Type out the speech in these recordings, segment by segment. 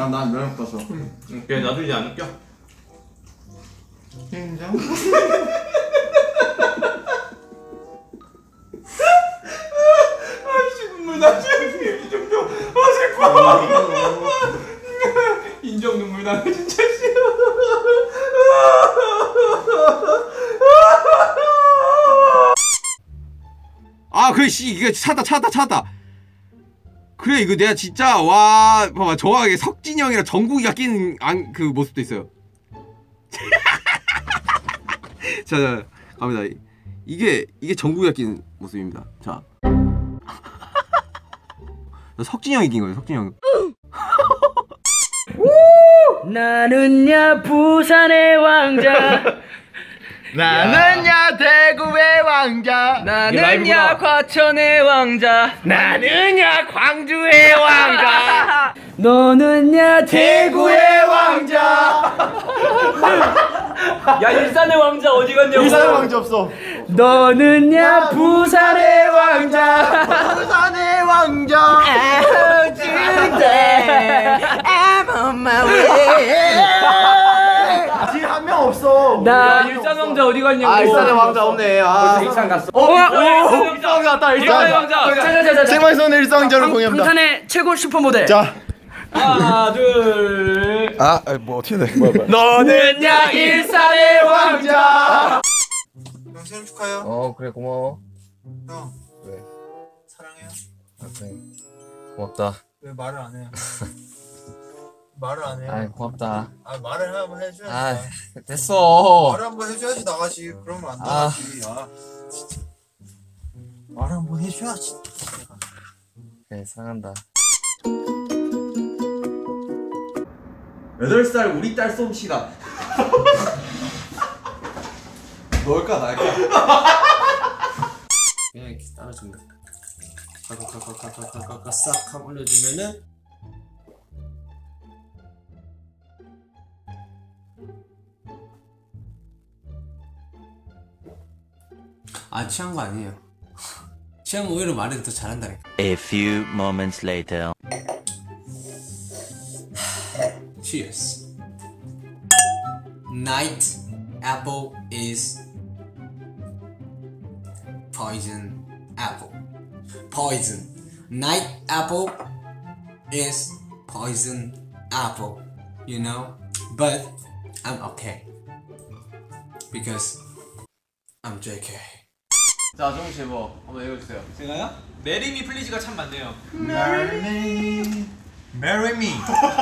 난 면허 땄어. 오케이 나도 이제 안 웃겨. 인정? 아씨 눈물 나지. 이 정도 어색워. 인정 눈물 나네 진짜 싫어. 아 그래 씨 이거 찾았다. 그래 이거 내가 진짜 와 봐봐 정확하게 석진이 형이랑 정국이가 끼는 그 모습도 있어요. 자 갑니다. 이게 정국이가 끼는 모습입니다. 자 석진이 형이 낀 거예요. 석진이 형. 나는야 부산의 왕자. 나는야 대구의 왕자. 나는야 과천의 왕자. 나는야 광주의 왕자. 너는야 대구의 왕자. 야 일산의 왕자 어디 갔냐고. 일산의 왕자 없어. 너는야 부산의 왕자. 부산의 왕자. I'm on my way. 지금 한 명 없어. 나 일산 왕자 어디 갔냐고. 아 일산의 왕자 없네. 아 일산 갔어. 일산 갔다. 일산의 왕자. 자자자자. 생방송의 일상자를 공개합니다. 부산의 최고 슈퍼모델. 자. 하나 둘. 뭐 어떻게 돼? 뭐야? 너는야 일산의 왕자. 형 생일 축하해요. 그래 고마워. 형. 왜? 사랑해요. 그래 고맙다. 왜 말을 안 해요? 말을 안 해요. 아 고맙다. 아 말을 한번 해줘야지. 아 됐어. 말을 한번 해줘야지 나가지. 그러면 안 나가지. 아 진짜. 말을 한번 해줘야지. 그래 사랑한다. 8살 우리 딸 솜씨가. 뭘까 날까? 그냥 이렇게 따라주면 가가가가가가가가 싹 하고 올려주면은 아 취한 거 아니에요. 취하면 오히려 말을 더 잘한다니까. A few moments later. Cheers. Night apple is poison apple. Poison. Night apple is poison apple. You know? But I'm okay. Because I'm JK. 자 정우씨 뭐 한번 읽어주세요. 제가요? 메리미 플리즈가 참 많네요. Marry me.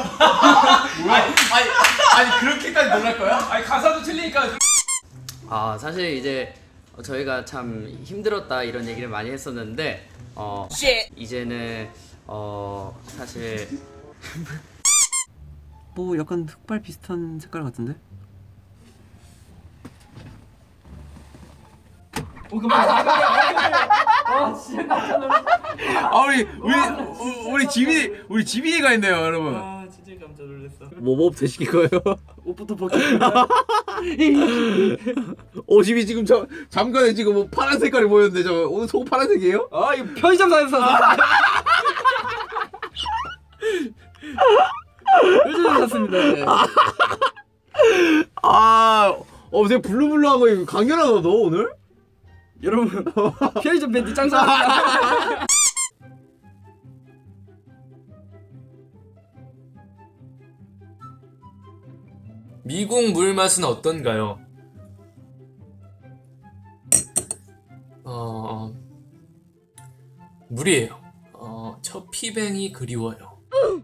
아니 그렇게까지 놀랄 거야? 아니 가사도 틀리니까. 아 사실 이제 저희가 참 힘들었다 이런 얘기를 많이 했었는데 이제는 사실 뭐 약간 흑발 비슷한 색깔 같은데? 우리 지민이가 있네요, 여러분. 아 진짜 깜짝 놀랐어. 뭐 되시킬 거예요? 옷부터 벗깁니다. 지민이 지금 잠깐에 지금 뭐 파란 색깔이 보였는데 저 오늘 속 파란색이에요? 아 이거 편의점 사서 편의점 샀습니다. 네. 되게 블루블루한 거 이거 강렬하다 너 오늘? 여러분 편의점 밴드 짱 사랑합니다. 미국 물 맛은 어떤가요? 물이에요. 첫 피뱅이 그리워요.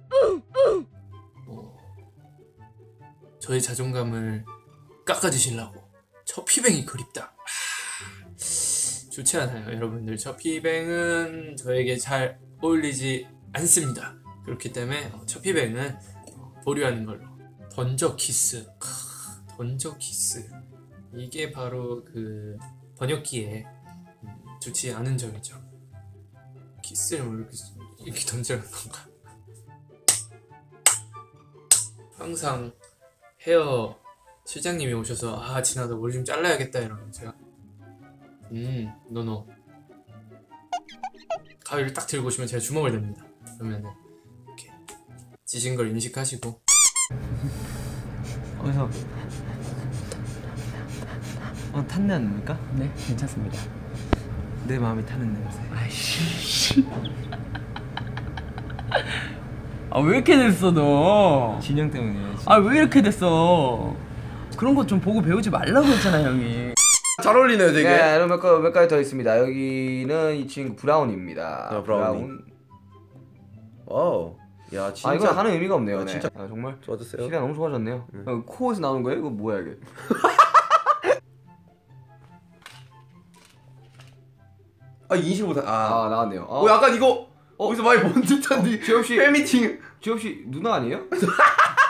저의 자존감을 깎아주시려고 첫 피뱅이 그립다. 좋지 않아요, 여러분들. 첫 피뱅은 저에게 잘 어울리지 않습니다. 그렇기 때문에 첫 피뱅은 보류하는 걸로. 던져 키스. 던져 키스. 이게 바로 그 번역기에 좋지 않은 점이죠. 키스를 뭐 이렇게 던지는 건가? 항상 헤어 실장님이 오셔서 진아 너 머리 좀 잘라야겠다 이러면 제가 너너 가위를 딱 들고 오시면 제가 주먹을 냅니다. 그러면은 이렇게 찢은 걸 인식하시고. 어디서 탄내 아닙니까? 네, 괜찮습니다. 내 마음이 타는 냄새. 아이씨. 아, 왜 이렇게 됐어, 너? 진영 때문이에요. 아, 왜 이렇게 됐어? 그런 거 좀 보고 배우지 말라고 했잖아, 형이. 잘 어울리네요 되게. 네, 여러분 몇 가지 더 있습니다. 여기는 이 친구 브라운입니다. 브라운이. 와우. 야 진짜. 아, 이거 하는 의미가 없네요. 네. 진짜. 아, 정말 좋아졌어요. 시간 너무 좋아졌네요. 코에서 나오는 거예요? 이거 뭐야 이게? 아 인식 못한. 아, 나왔네요. 약간 이거 어디서 많이 본 듯한데. 지엽 씨 팬미팅. 지엽 씨 누나 아니에요?